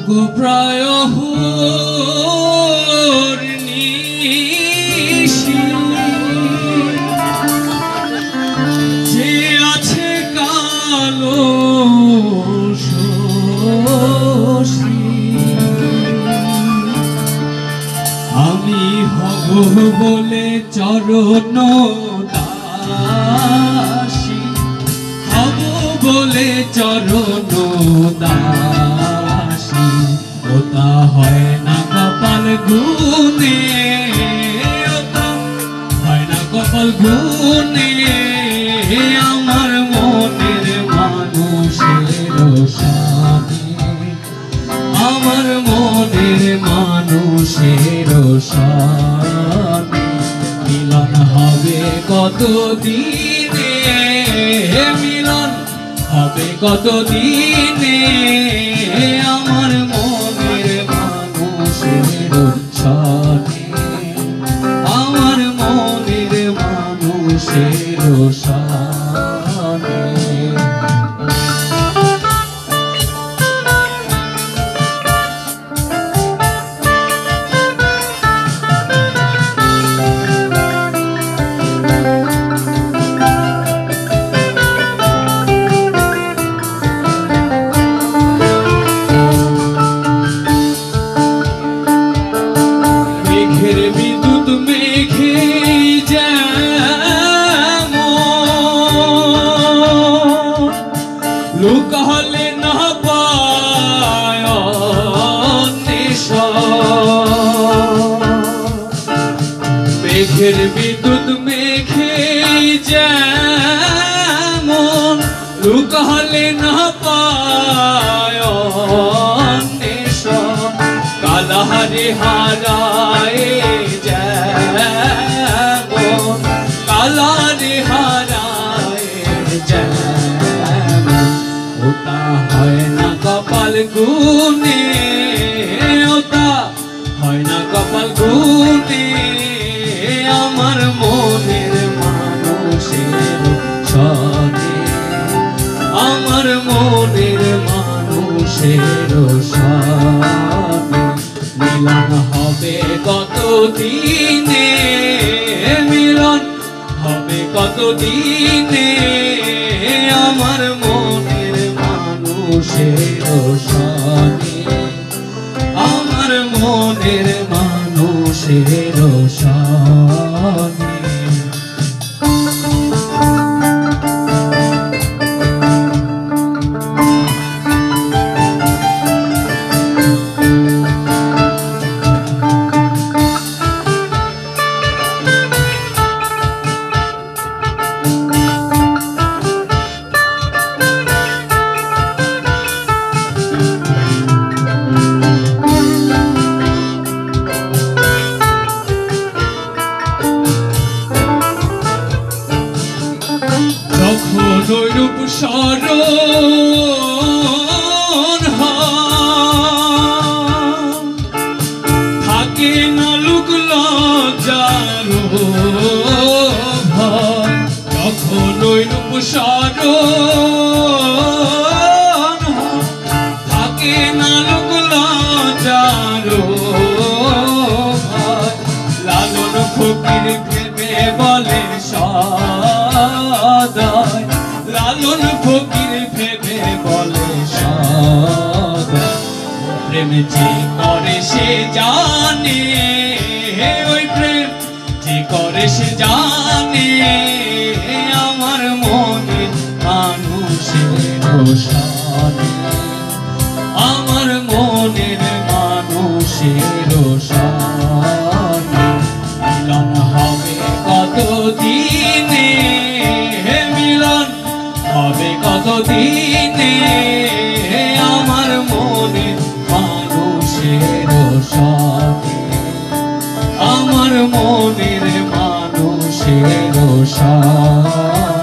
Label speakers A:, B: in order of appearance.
A: বুকু প্রায় নিশি যে আছে কালো শশী আমি হব বলে চরণ দাসী হব বলে চরণ দাসী ওটা হয় না কপাল গুনে ওটা হয় না কপাল গুনে আমার মনের মানুষের সাথে আমার মনের মানুষের সাথে মিলন হবে কত দিনে মিলন হবে কত দিনে আমার মনের মানুষের সাথে আমার মনের মানুষের সাথে বিদ্যুৎ মেঘে লুকালে না পায় মেঘের বিদ্যুৎ মেঘে যেমন লুকালে না পায় কালাহারে হারায় যেমন কালারে হারায় যেমন ওটা হয় না কপাল গুনে ওটা হয় না কপাল গুনে আমার মনের মানুষের সাথে আমার মনের মানুষের সাথে মিলন হবে কত দিনে মিলন হবে কত দিনে আমার মনের মানুষের সাথে আমার মনের মানুষের সাথে রূপ শরণ থাকে না লোক লজ্জার ভয় যখন ওই রূপ শরণ থাকে না লোক লজ্জার ভয় লালন ফকির ভেবে বলে সদায় লালন ফকির ভেবে বলে সদায় প্রেম যে করে সে জানে ওই প্রেম যে করে সে জানে আমার মনে মানুষের সাথে আমার মনের মানুষের সাথে মিলন হবে কত দিনে মিলন হবে কত দিনে আমার মনের মানুষের সাথে আমার মনের মানুষের সাথে